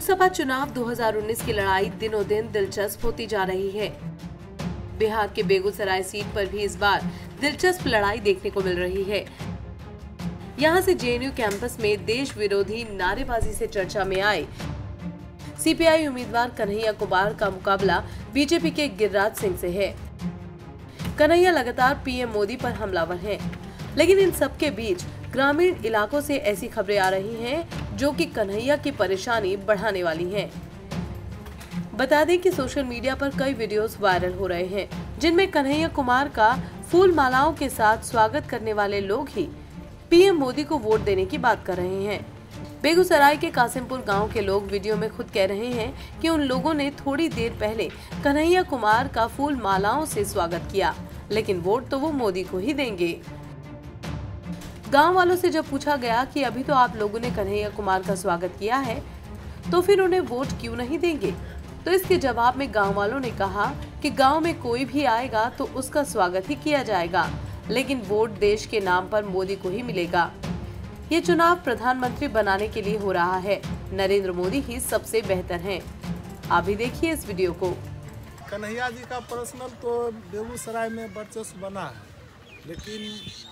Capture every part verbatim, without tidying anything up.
लोकसभा चुनाव दो हज़ार उन्नीस की लड़ाई दिनों दिन दिलचस्प होती जा रही है। बिहार के बेगूसराय सीट पर भी इस बार दिलचस्प लड़ाई देखने को मिल रही है। यहां से जे एन यू कैंपस में देश विरोधी नारेबाजी से चर्चा में आए सी पी आई उम्मीदवार कन्हैया कुमार का मुकाबला बी जे पी के गिरिराज सिंह से है। कन्हैया लगातार पी एम मोदी पर हमलावर हैं, लेकिन इन सब के बीच ग्रामीण इलाकों से ऐसी खबरें आ रही हैं जो कि कन्हैया की परेशानी बढ़ाने वाली हैं। बता दें कि सोशल मीडिया पर कई वीडियोस वायरल हो रहे हैं, जिनमें कन्हैया कुमार का फूल मालाओं के साथ स्वागत करने वाले लोग ही पी एम मोदी को वोट देने की बात कर रहे हैं। बेगूसराय के कासिमपुर गांव के लोग वीडियो में खुद कह रहे हैं कि उन लोगों ने थोड़ी देर पहले कन्हैया कुमार का फूल मालाओं से स्वागत किया, लेकिन वोट तो वो मोदी को ही देंगे। गांव वालों से जब पूछा गया कि अभी तो आप लोगों ने कन्हैया कुमार का स्वागत किया है, तो फिर उन्हें वोट क्यों नहीं देंगे, तो इसके जवाब में गांव वालों ने कहा कि गांव में कोई भी आएगा तो उसका स्वागत ही किया जाएगा, लेकिन वोट देश के नाम पर मोदी को ही मिलेगा। ये चुनाव प्रधानमंत्री बनाने के लिए हो रहा है। नरेंद्र मोदी ही सबसे बेहतर हैं। आप भी देखिए इस वीडियो को। कन्हैया जी का पर्सनल तो बेगूसराय में वर्चस्व बना है, लेकिन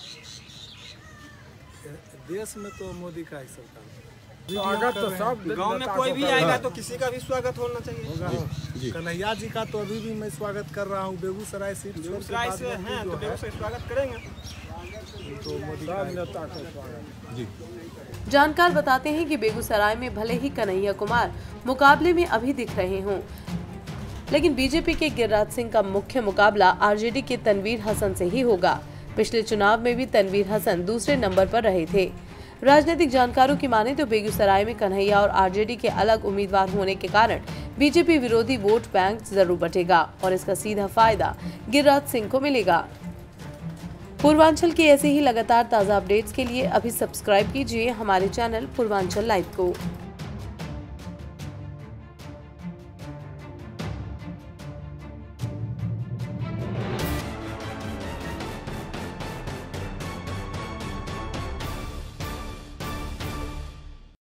देश में तो मोदी का ही सरकार। स्वागत तो सब गांव में कोई भी आएगा तो किसी का भी स्वागत होना चाहिए। कन्हैया जी का तो अभी भी मैं स्वागत कर रहा हूँ। बेगूसराय सीट बेगूसराय से हैं तो बेगूसराय स्वागत करेंगे तो मोदी सब नेता का स्वागत। जी। जानकार बताते हैं कि बेगूसराय में भले ही कन्हैया कुमार मुकाबले में अभी दिख रहे हों, लेकिन बी जे पी के गिरिराज सिंह का मुख्य मुकाबला आर जे डी के तनवीर हसन से ही होगा। पिछले चुनाव में भी तनवीर हसन दूसरे नंबर पर रहे थे। राजनीतिक जानकारों की माने तो बेगूसराय में कन्हैया और आर जे डी के अलग उम्मीदवार होने के कारण बी जे पी विरोधी वोट बैंक जरूर बटेगा और इसका सीधा फायदा गिरिराज सिंह को मिलेगा। पूर्वांचल की ऐसे ही लगातार ताज़ा अपडेट्स के लिए अभी सब्सक्राइब कीजिए हमारे चैनल पूर्वांचल लाइव को।